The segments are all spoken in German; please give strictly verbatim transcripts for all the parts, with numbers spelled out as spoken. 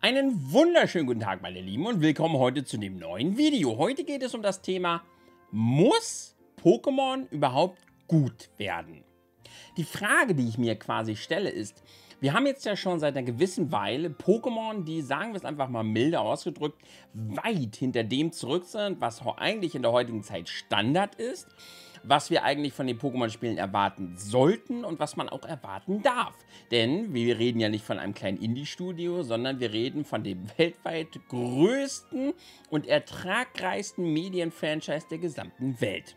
Einen wunderschönen guten Tag, meine Lieben, und willkommen heute zu dem neuen Video. Heute geht es um das Thema: Muss Pokémon überhaupt gut werden? Die Frage, die ich mir quasi stelle, ist: Wir haben jetzt ja schon seit einer gewissen Weile Pokémon, die, sagen wir es einfach mal milde ausgedrückt, weit hinter dem zurück sind, was eigentlich in der heutigen Zeit Standard ist, was wir eigentlich von den Pokémon-Spielen erwarten sollten und was man auch erwarten darf. Denn wir reden ja nicht von einem kleinen Indie-Studio, sondern wir reden von dem weltweit größten und ertragreichsten Medien-Franchise der gesamten Welt.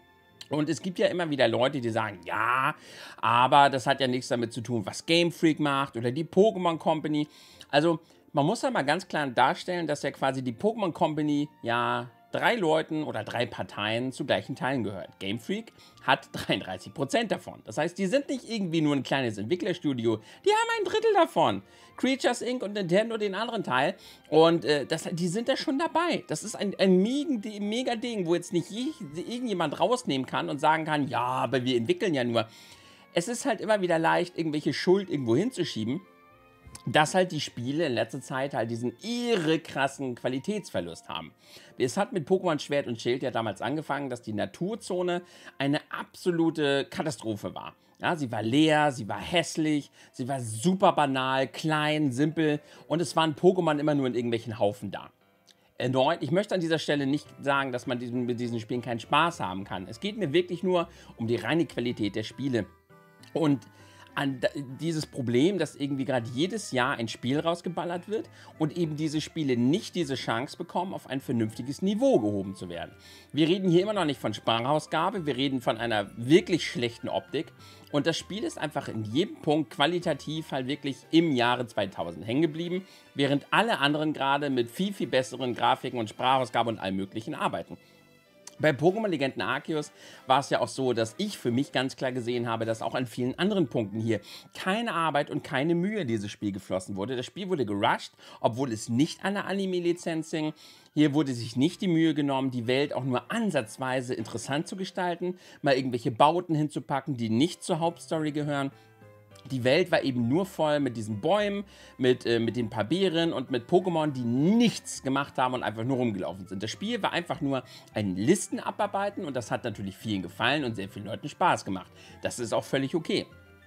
Und es gibt ja immer wieder Leute, die sagen, ja, aber das hat ja nichts damit zu tun, was Game Freak macht oder die Pokémon Company. Also man muss ja mal ganz klar darstellen, dass ja quasi die Pokémon Company ja drei Leuten oder drei Parteien zu gleichen Teilen gehört. Game Freak hat dreiunddreißig Prozent davon. Das heißt, die sind nicht irgendwie nur ein kleines Entwicklerstudio, die haben ein Drittel davon. Creatures Incorporated und Nintendo den anderen Teil. Und äh, das, die sind da schon dabei. Das ist ein, ein mega Ding, wo jetzt nicht je, irgendjemand rausnehmen kann und sagen kann, ja, aber wir entwickeln ja nur. Es ist halt immer wieder leicht, irgendwelche Schuld irgendwo hinzuschieben, dass halt die Spiele in letzter Zeit halt diesen irre krassen Qualitätsverlust haben. Es hat mit Pokémon Schwert und Schild ja damals angefangen, dass die Naturzone eine absolute Katastrophe war. Ja, sie war leer, sie war hässlich, sie war super banal, klein, simpel und es waren Pokémon immer nur in irgendwelchen Haufen da. Erneut, ich möchte an dieser Stelle nicht sagen, dass man diesen, mit diesen Spielen keinen Spaß haben kann. Es geht mir wirklich nur um die reine Qualität der Spiele. Und an dieses Problem, dass irgendwie gerade jedes Jahr ein Spiel rausgeballert wird und eben diese Spiele nicht diese Chance bekommen, auf ein vernünftiges Niveau gehoben zu werden. Wir reden hier immer noch nicht von Sprachausgabe, wir reden von einer wirklich schlechten Optik und das Spiel ist einfach in jedem Punkt qualitativ halt wirklich im Jahre zweitausend hängen geblieben, während alle anderen gerade mit viel, viel besseren Grafiken und Sprachausgabe und allem Möglichen arbeiten. Bei Pokémon Legenden Arceus war es ja auch so, dass ich für mich ganz klar gesehen habe, dass auch an vielen anderen Punkten hier keine Arbeit und keine Mühe in dieses Spiel geflossen wurde. Das Spiel wurde gerusht, obwohl es nicht an der Anime-Lizenz hing. Hier wurde sich nicht die Mühe genommen, die Welt auch nur ansatzweise interessant zu gestalten, mal irgendwelche Bauten hinzupacken, die nicht zur Hauptstory gehören. Die Welt war eben nur voll mit diesen Bäumen, mit, äh, mit den paar Beeren und mit Pokémon, die nichts gemacht haben und einfach nur rumgelaufen sind. Das Spiel war einfach nur ein Listen abarbeiten und das hat natürlich vielen gefallen und sehr vielen Leuten Spaß gemacht. Das ist auch völlig okay.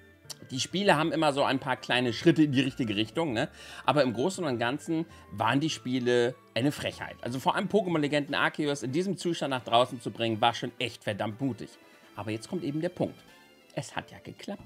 Die Spiele haben immer so ein paar kleine Schritte in die richtige Richtung, ne? Aber im Großen und Ganzen waren die Spiele eine Frechheit. Also vor allem Pokémon Legenden Arceus in diesem Zustand nach draußen zu bringen, war schon echt verdammt mutig. Aber jetzt kommt eben der Punkt. Es hat ja geklappt.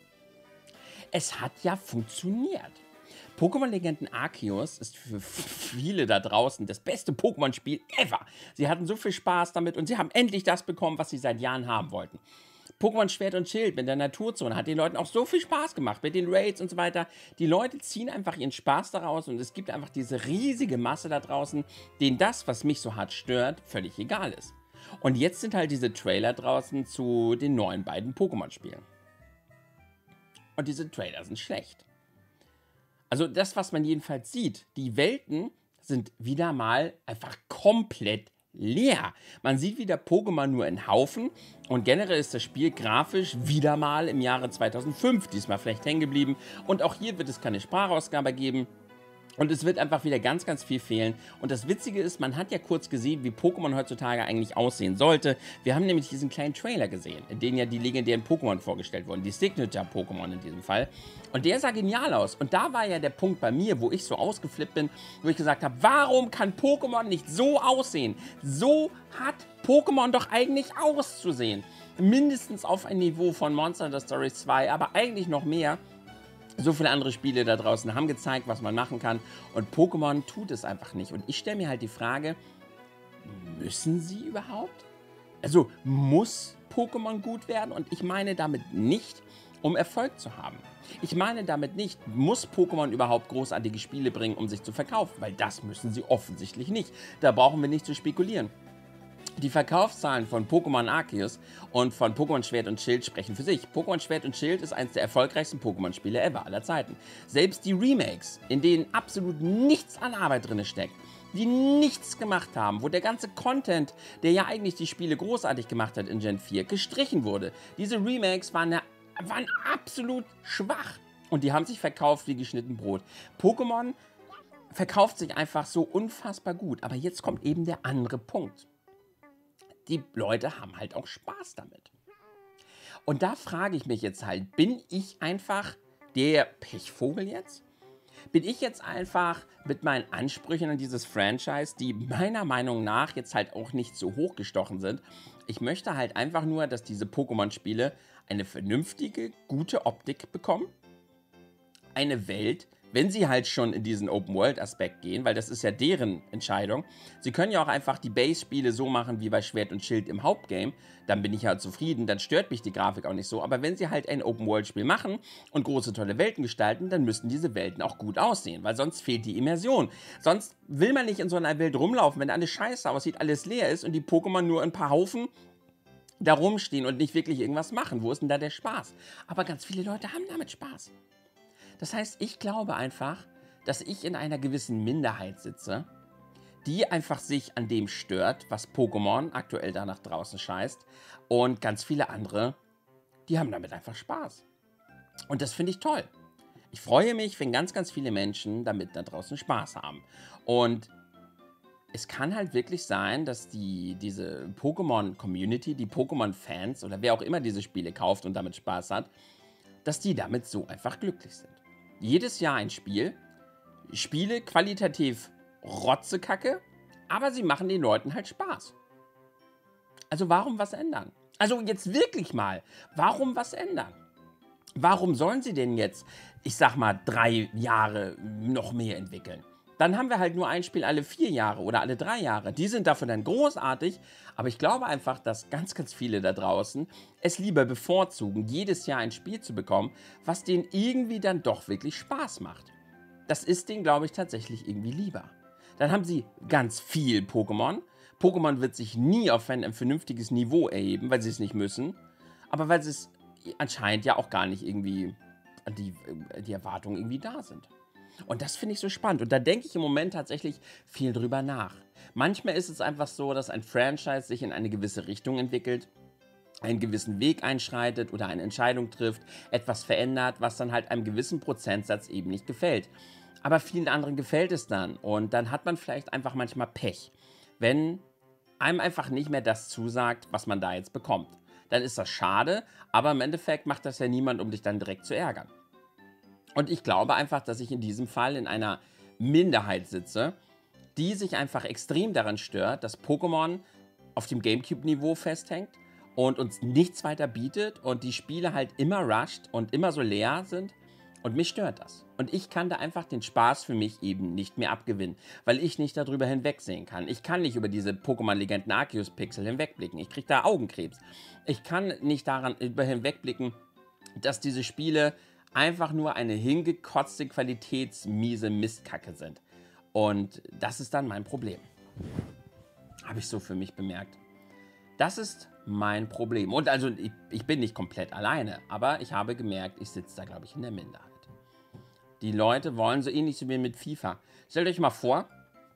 Es hat ja funktioniert. Pokémon Legenden Arceus ist für viele da draußen das beste Pokémon-Spiel ever. Sie hatten so viel Spaß damit und sie haben endlich das bekommen, was sie seit Jahren haben wollten. Pokémon Schwert und Schild mit der Naturzone hat den Leuten auch so viel Spaß gemacht, mit den Raids und so weiter. Die Leute ziehen einfach ihren Spaß daraus und es gibt einfach diese riesige Masse da draußen, denen das, was mich so hart stört, völlig egal ist. Und jetzt sind halt diese Trailer draußen zu den neuen beiden Pokémon-Spielen. Und diese Trailer sind schlecht. Also das, was man jedenfalls sieht, die Welten sind wieder mal einfach komplett leer. Man sieht wieder Pokémon nur in Haufen und generell ist das Spiel grafisch wieder mal im Jahre zweitausendfünf diesmal vielleicht hängen geblieben. Und auch hier wird es keine Sprachausgabe geben. Und es wird einfach wieder ganz, ganz viel fehlen. Und das Witzige ist, man hat ja kurz gesehen, wie Pokémon heutzutage eigentlich aussehen sollte. Wir haben nämlich diesen kleinen Trailer gesehen, in dem ja die legendären Pokémon vorgestellt wurden. Die Signature-Pokémon in diesem Fall. Und der sah genial aus. Und da war ja der Punkt bei mir, wo ich so ausgeflippt bin, wo ich gesagt habe, warum kann Pokémon nicht so aussehen? So hat Pokémon doch eigentlich auszusehen. Mindestens auf ein Niveau von Monster Hunter Stories zwei, aber eigentlich noch mehr. So viele andere Spiele da draußen haben gezeigt, was man machen kann und Pokémon tut es einfach nicht. Und ich stelle mir halt die Frage, müssen sie überhaupt? Also muss Pokémon gut werden? Und ich meine damit nicht, um Erfolg zu haben. Ich meine damit nicht, muss Pokémon überhaupt großartige Spiele bringen, um sich zu verkaufen? Weil das müssen sie offensichtlich nicht. Da brauchen wir nicht zu spekulieren. Die Verkaufszahlen von Pokémon Arceus und von Pokémon Schwert und Schild sprechen für sich. Pokémon Schwert und Schild ist eines der erfolgreichsten Pokémon-Spiele ever aller Zeiten. Selbst die Remakes, in denen absolut nichts an Arbeit drin steckt, die nichts gemacht haben, wo der ganze Content, der ja eigentlich die Spiele großartig gemacht hat in Gen vier, gestrichen wurde. Diese Remakes waren, eine, waren absolut schwach und die haben sich verkauft wie geschnitten Brot. Pokémon verkauft sich einfach so unfassbar gut. Aber jetzt kommt eben der andere Punkt. Die Leute haben halt auch Spaß damit. Und da frage ich mich jetzt halt, bin ich einfach der Pechvogel jetzt? Bin ich jetzt einfach mit meinen Ansprüchen an dieses Franchise, die meiner Meinung nach jetzt halt auch nicht so hochgestochen sind. Ich möchte halt einfach nur, dass diese Pokémon-Spiele eine vernünftige, gute Optik bekommen. Eine Welt, wenn sie halt schon in diesen Open-World-Aspekt gehen, weil das ist ja deren Entscheidung. Sie können ja auch einfach die Base-Spiele so machen wie bei Schwert und Schild im Hauptgame. Dann bin ich ja zufrieden, dann stört mich die Grafik auch nicht so. Aber wenn sie halt ein Open-World-Spiel machen und große, tolle Welten gestalten, dann müssen diese Welten auch gut aussehen, weil sonst fehlt die Immersion. Sonst will man nicht in so einer Welt rumlaufen, wenn alles scheiße aussieht, alles leer ist und die Pokémon nur ein paar Haufen da rumstehen und nicht wirklich irgendwas machen. Wo ist denn da der Spaß? Aber ganz viele Leute haben damit Spaß. Das heißt, ich glaube einfach, dass ich in einer gewissen Minderheit sitze, die einfach sich an dem stört, was Pokémon aktuell da nach draußen scheißt. Und ganz viele andere, die haben damit einfach Spaß. Und das finde ich toll. Ich freue mich, wenn ganz, ganz viele Menschen damit da draußen Spaß haben. Und es kann halt wirklich sein, dass die, diese Pokémon-Community, die Pokémon-Fans oder wer auch immer diese Spiele kauft und damit Spaß hat, dass die damit so einfach glücklich sind. Jedes Jahr ein Spiel, Spiele qualitativ rotzekacke, aber sie machen den Leuten halt Spaß. Also warum was ändern? Also jetzt wirklich mal, warum was ändern? Warum sollen sie denn jetzt, ich sag mal, drei Jahre noch mehr entwickeln? Dann haben wir halt nur ein Spiel alle vier Jahre oder alle drei Jahre. Die sind dafür dann großartig, aber ich glaube einfach, dass ganz, ganz viele da draußen es lieber bevorzugen, jedes Jahr ein Spiel zu bekommen, was denen irgendwie dann doch wirklich Spaß macht. Das ist denen, glaube ich, tatsächlich irgendwie lieber. Dann haben sie ganz viel Pokémon. Pokémon wird sich nie auf ein, ein vernünftiges Niveau erheben, weil sie es nicht müssen. Aber weil sie es anscheinend ja auch gar nicht irgendwie, die, die Erwartungen irgendwie da sind. Und das finde ich so spannend. Und da denke ich im Moment tatsächlich viel drüber nach. Manchmal ist es einfach so, dass ein Franchise sich in eine gewisse Richtung entwickelt, einen gewissen Weg einschreitet oder eine Entscheidung trifft, etwas verändert, was dann halt einem gewissen Prozentsatz eben nicht gefällt. Aber vielen anderen gefällt es dann. Und dann hat man vielleicht einfach manchmal Pech, wenn einem einfach nicht mehr das zusagt, was man da jetzt bekommt. Dann ist das schade, aber im Endeffekt macht das ja niemand, um dich dann direkt zu ärgern. Und ich glaube einfach, dass ich in diesem Fall in einer Minderheit sitze, die sich einfach extrem daran stört, dass Pokémon auf dem Gamecube-Niveau festhängt und uns nichts weiter bietet und die Spiele halt immer rusht und immer so leer sind. Und mich stört das. Und ich kann da einfach den Spaß für mich eben nicht mehr abgewinnen, weil ich nicht darüber hinwegsehen kann. Ich kann nicht über diese Pokémon-Legenden Arceus-Pixel hinwegblicken. Ich kriege da Augenkrebs. Ich kann nicht daran über hinwegblicken, dass diese Spiele einfach nur eine hingekotzte, qualitätsmiese Mistkacke sind. Und das ist dann mein Problem. Habe ich so für mich bemerkt. Das ist mein Problem. Und also ich, ich bin nicht komplett alleine, aber ich habe gemerkt, ich sitze da, glaube ich, in der Minderheit. Die Leute wollen so ähnlich wie mit FIFA. Stellt euch mal vor,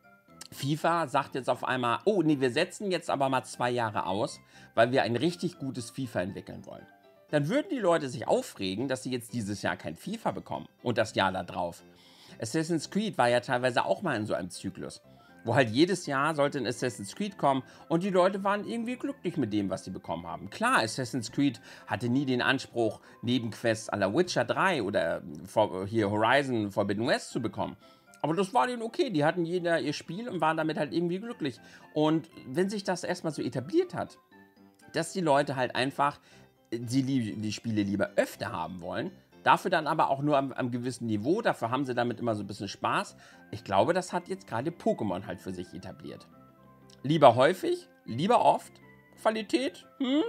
FIFA sagt jetzt auf einmal, oh nee, wir setzen jetzt aber mal zwei Jahre aus, weil wir ein richtig gutes FIFA entwickeln wollen. Dann würden die Leute sich aufregen, dass sie jetzt dieses Jahr kein FIFA bekommen und das Jahr da drauf. Assassin's Creed war ja teilweise auch mal in so einem Zyklus, wo halt jedes Jahr sollte ein Assassin's Creed kommen und die Leute waren irgendwie glücklich mit dem, was sie bekommen haben. Klar, Assassin's Creed hatte nie den Anspruch, Nebenquests à la Witcher drei oder hier Horizon Forbidden West zu bekommen. Aber das war denen okay, die hatten jeder ihr Spiel und waren damit halt irgendwie glücklich. Und wenn sich das erstmal so etabliert hat, dass die Leute halt einfach die, die Spiele lieber öfter haben wollen, dafür dann aber auch nur am, am gewissen Niveau, dafür haben sie damit immer so ein bisschen Spaß. Ich glaube, das hat jetzt gerade Pokémon halt für sich etabliert. Lieber häufig, lieber oft, Qualität, hm,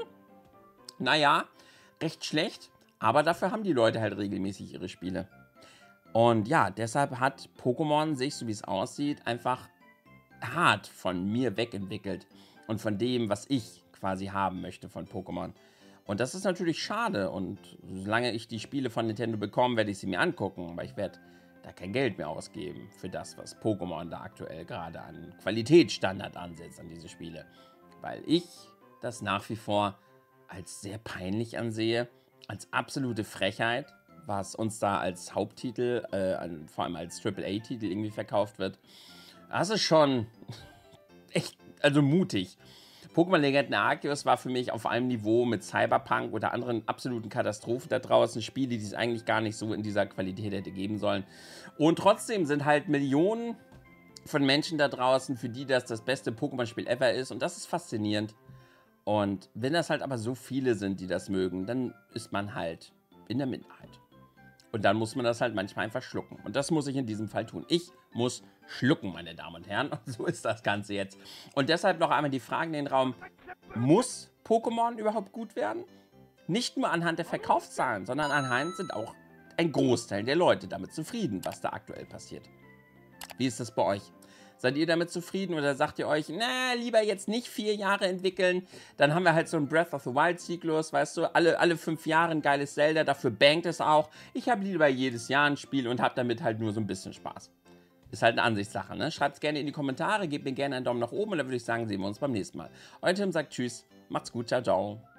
naja, recht schlecht, aber dafür haben die Leute halt regelmäßig ihre Spiele. Und ja, deshalb hat Pokémon sich, so wie es aussieht, einfach hart von mir wegentwickelt und von dem, was ich quasi haben möchte von Pokémon. Und das ist natürlich schade und solange ich die Spiele von Nintendo bekomme, werde ich sie mir angucken, aber ich werde da kein Geld mehr ausgeben für das, was Pokémon da aktuell gerade an Qualitätsstandard ansetzt an diese Spiele. Weil ich das nach wie vor als sehr peinlich ansehe, als absolute Frechheit, was uns da als Haupttitel, äh, an, vor allem als Triple A-Titel irgendwie verkauft wird. Das ist schon echt, also mutig. Pokémon Legenden Arceus war für mich auf einem Niveau mit Cyberpunk oder anderen absoluten Katastrophen da draußen. Spiele, die es eigentlich gar nicht so in dieser Qualität hätte geben sollen. Und trotzdem sind halt Millionen von Menschen da draußen, für die das das beste Pokémon-Spiel ever ist. Und das ist faszinierend. Und wenn das halt aber so viele sind, die das mögen, dann ist man halt in der Minderheit. Und dann muss man das halt manchmal einfach schlucken. Und das muss ich in diesem Fall tun. Ich muss schlucken, meine Damen und Herren. Und so ist das Ganze jetzt. Und deshalb noch einmal die Frage in den Raum. Muss Pokémon überhaupt gut werden? Nicht nur anhand der Verkaufszahlen, sondern anhand sind auch ein Großteil der Leute damit zufrieden, was da aktuell passiert. Wie ist das bei euch? Seid ihr damit zufrieden oder sagt ihr euch, na, lieber jetzt nicht vier Jahre entwickeln, dann haben wir halt so einen Breath of the Wild-Zyklus, weißt du, alle, alle fünf Jahre ein geiles Zelda, dafür bankt es auch. Ich habe lieber jedes Jahr ein Spiel und habe damit halt nur so ein bisschen Spaß. Ist halt eine Ansichtssache, ne? Schreibt es gerne in die Kommentare, gebt mir gerne einen Daumen nach oben und dann würde ich sagen, sehen wir uns beim nächsten Mal. Euer Tim sagt Tschüss, macht's gut, ciao, ciao.